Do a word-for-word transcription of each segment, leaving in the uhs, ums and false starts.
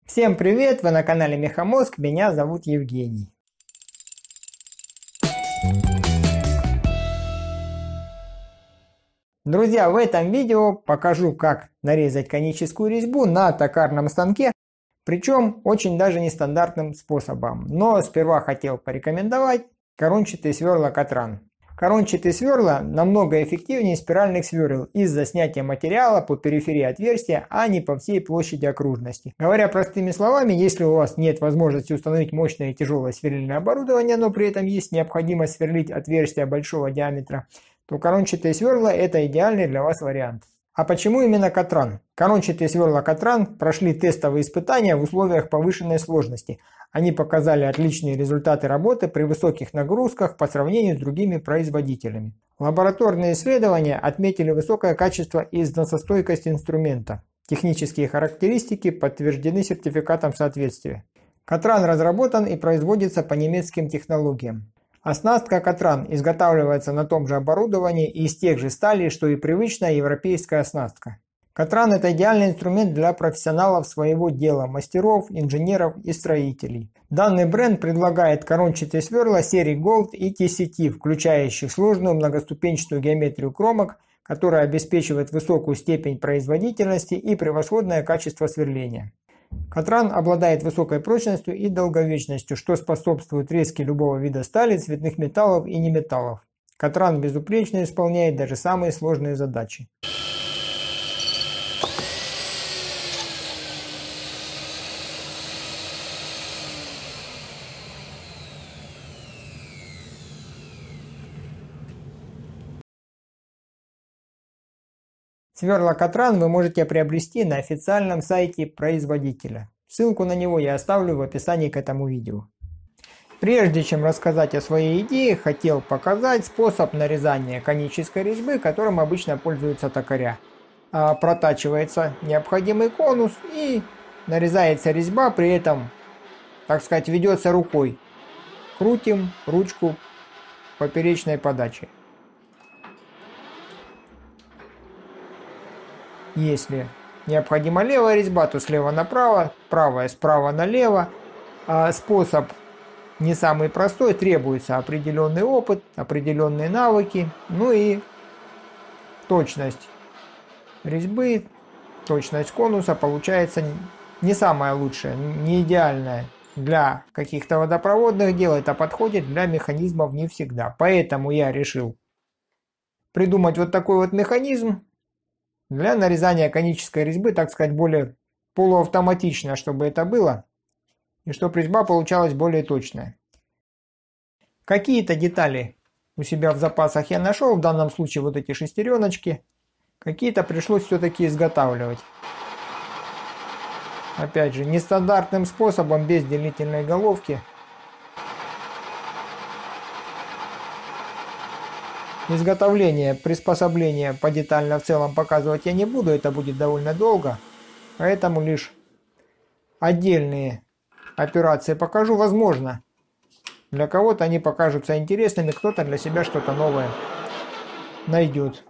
Всем привет! Вы на канале Мехамозг, меня зовут Евгений. Друзья, в этом видео покажу, как нарезать коническую резьбу на токарном станке, причем очень даже нестандартным способом. Но сперва хотел порекомендовать корончатые сверла Катран. Корончатые сверла намного эффективнее спиральных сверл из-за снятия материала по периферии отверстия, а не по всей площади окружности. Говоря простыми словами, если у вас нет возможности установить мощное и тяжелое сверлильное оборудование, но при этом есть необходимость сверлить отверстия большого диаметра, то корончатые сверла – это идеальный для вас вариант. А почему именно Катран? Корончатые сверла Катран прошли тестовые испытания в условиях повышенной сложности. Они показали отличные результаты работы при высоких нагрузках по сравнению с другими производителями. Лабораторные исследования отметили высокое качество и износостойкость инструмента. Технические характеристики подтверждены сертификатом соответствия. Катран разработан и производится по немецким технологиям. Оснастка Катран изготавливается на том же оборудовании и из тех же сталей, что и привычная европейская оснастка. Катран – это идеальный инструмент для профессионалов своего дела, мастеров, инженеров и строителей. Данный бренд предлагает корончатые сверла серии Gold и ти си ти, включающих сложную многоступенчатую геометрию кромок, которая обеспечивает высокую степень производительности и превосходное качество сверления. Катран обладает высокой прочностью и долговечностью, что способствует резке любого вида стали, цветных металлов и неметаллов. Катран безупречно исполняет даже самые сложные задачи. Сверла Катран вы можете приобрести на официальном сайте производителя. Ссылку на него я оставлю в описании к этому видео. Прежде чем рассказать о своей идее, хотел показать способ нарезания конической резьбы, которым обычно пользуются токаря. А, протачивается необходимый конус и нарезается резьба, при этом, так сказать, ведется рукой. Крутим ручку поперечной подачи. Если необходима левая резьба, то слева направо, правая справа налево. А способ не самый простой, требуется определенный опыт, определенные навыки, ну и точность резьбы, точность конуса получается не самая лучшая, не идеальная. Для каких-то водопроводных дел это подходит, для механизмов не всегда. Поэтому я решил придумать вот такой вот механизм для нарезания конической резьбы, так сказать, более полуавтоматично, чтобы это было, и чтобы резьба получалась более точная. Какие-то детали у себя в запасах я нашел, в данном случае вот эти шестереночки. Какие-то пришлось все-таки изготавливать. Опять же, нестандартным способом, без делительной головки. Изготовление, приспособление подетально в целом показывать я не буду, это будет довольно долго. Поэтому лишь отдельные операции покажу. Возможно, для кого-то они покажутся интересными, кто-то для себя что-то новое найдет.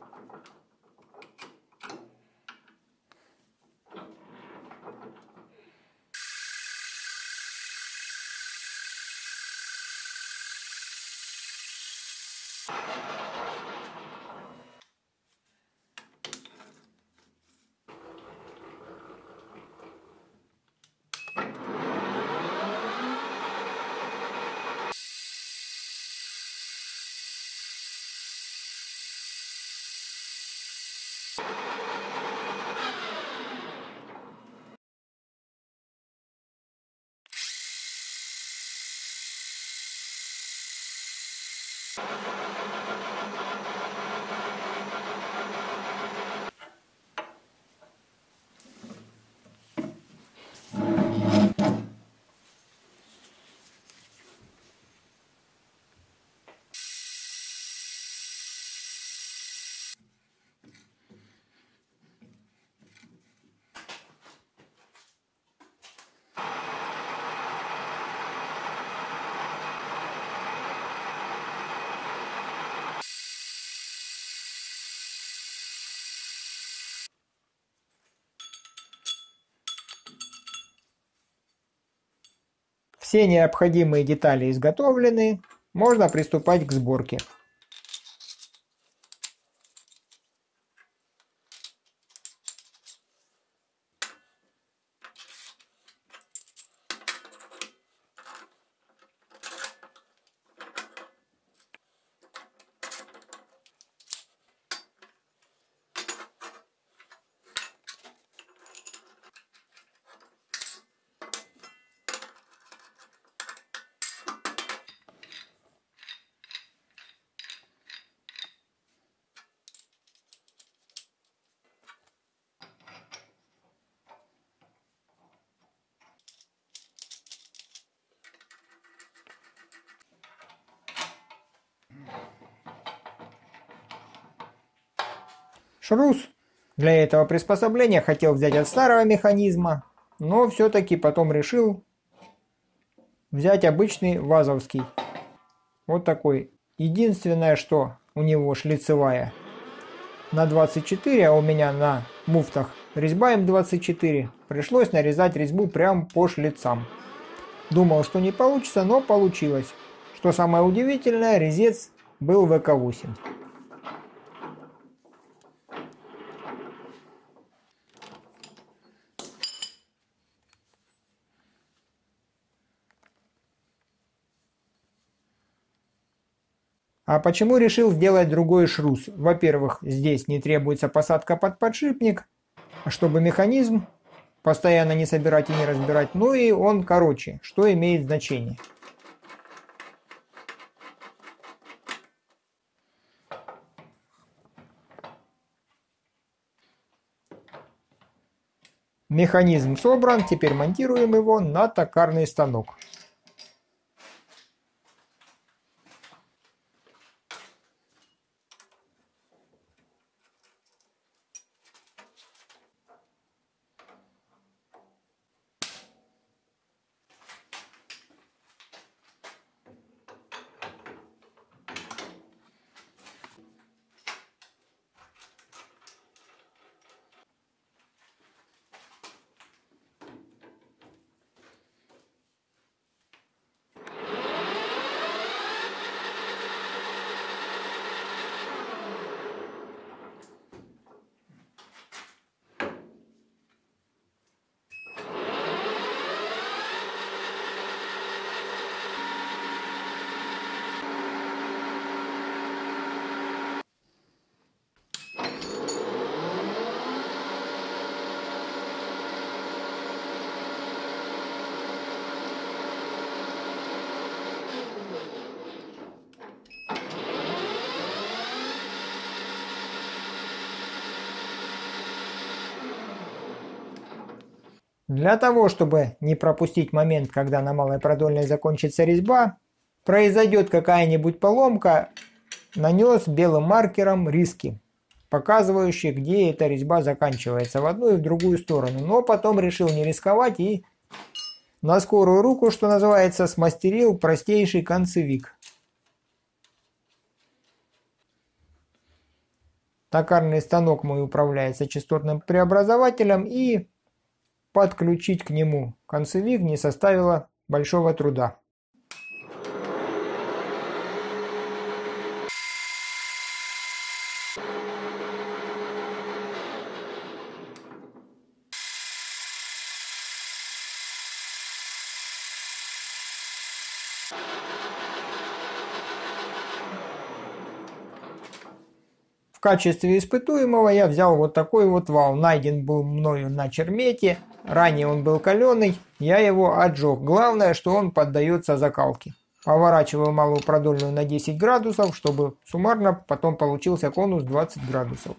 Все необходимые детали изготовлены, можно приступать к сборке. Шрус для этого приспособления хотел взять от старого механизма, но все-таки потом решил взять обычный вазовский. Вот такой. Единственное, что у него шлицевая на двадцать четыре, а у меня на муфтах резьба эм двадцать четыре. Пришлось нарезать резьбу прямо по шлицам. Думал, что не получится, но получилось. Что самое удивительное, резец был вэ ка восемь. А почему решил сделать другой шрус? Во-первых, здесь не требуется посадка под подшипник, чтобы механизм постоянно не собирать и не разбирать. Ну и он короче, что имеет значение. Механизм собран, теперь монтируем его на токарный станок. Для того, чтобы не пропустить момент, когда на малой продольной закончится резьба, произойдет какая-нибудь поломка, нанес белым маркером риски, показывающие, где эта резьба заканчивается, в одну и в другую сторону. Но потом решил не рисковать и на скорую руку, что называется, смастерил простейший концевик. Токарный станок мой управляется частотным преобразователем, и подключить к нему концевик не составило большого труда. В качестве испытуемого я взял вот такой вот вал. Найден был мною на Чермете. Ранее он был каленый, я его отжег. Главное, что он поддается закалке. Поворачиваю малую продольную на десять градусов, чтобы суммарно потом получился конус двадцать градусов.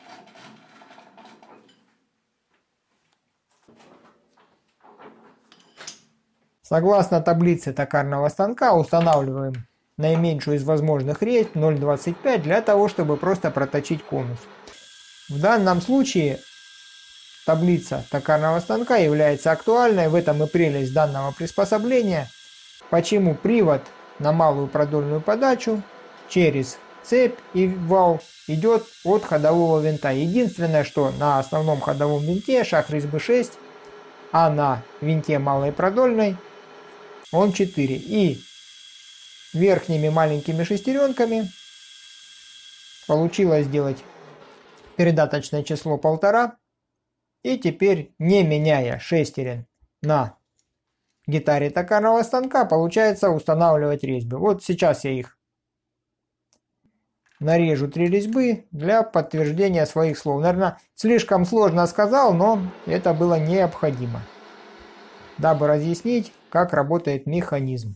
Согласно таблице токарного станка устанавливаем наименьшую из возможных резь ноль двадцать пять для того, чтобы просто проточить конус. В данном случае таблица токарного станка является актуальной, в этом и прелесть данного приспособления. Почему привод на малую продольную подачу через цепь и вал идет от ходового винта. Единственное, что на основном ходовом винте шаг резьбы шесть, а на винте малой продольной он четыре. И верхними маленькими шестеренками получилось сделать передаточное число полтора. И теперь, не меняя шестерен на гитаре токарного станка, получается устанавливать резьбы. Вот сейчас я их нарежу, три резьбы, для подтверждения своих слов. Наверное, слишком сложно сказал, но это было необходимо, дабы разъяснить, как работает механизм.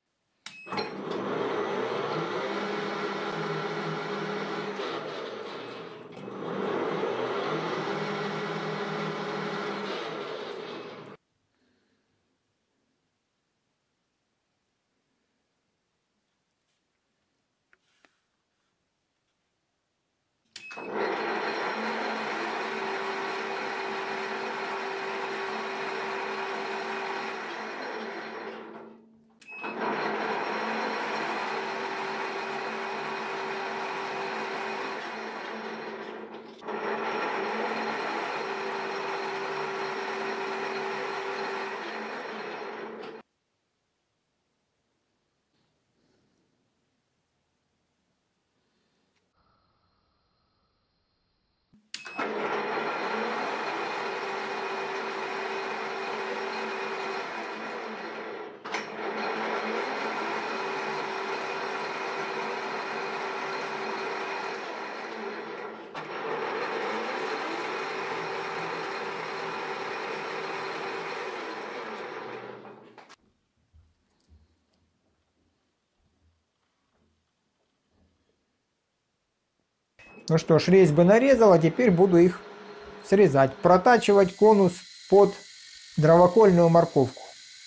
Ну что ж, резьбы нарезал, а теперь буду их срезать, протачивать конус под дровокольную морковку.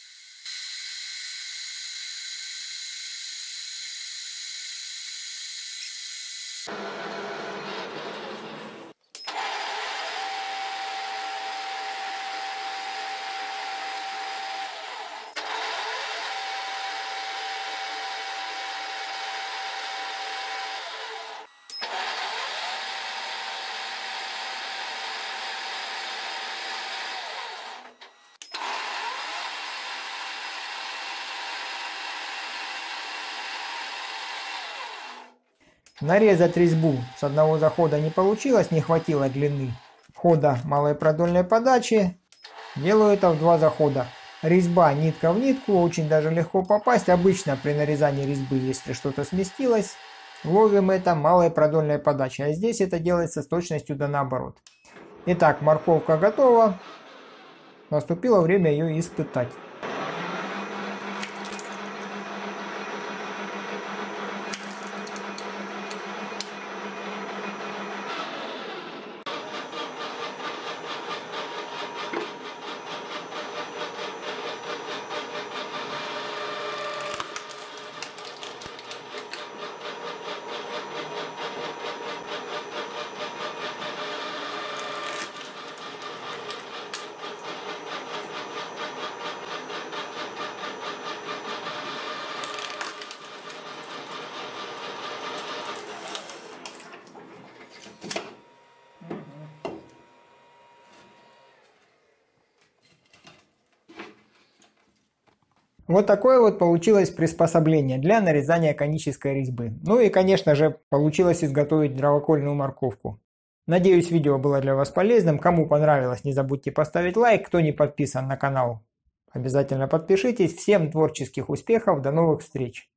Нарезать резьбу с одного захода не получилось, не хватило длины хода малой продольной подачи. Делаю это в два захода. Резьба нитка в нитку, очень даже легко попасть. Обычно при нарезании резьбы, если что-то сместилось, ловим это малой продольной подачей. А здесь это делается с точностью да наоборот. Итак, морковка готова. Наступило время ее испытать. Вот такое вот получилось приспособление для нарезания конической резьбы. Ну и, конечно же, получилось изготовить дровокольную морковку. Надеюсь, видео было для вас полезным. Кому понравилось, не забудьте поставить лайк. Кто не подписан на канал, обязательно подпишитесь. Всем творческих успехов, до новых встреч!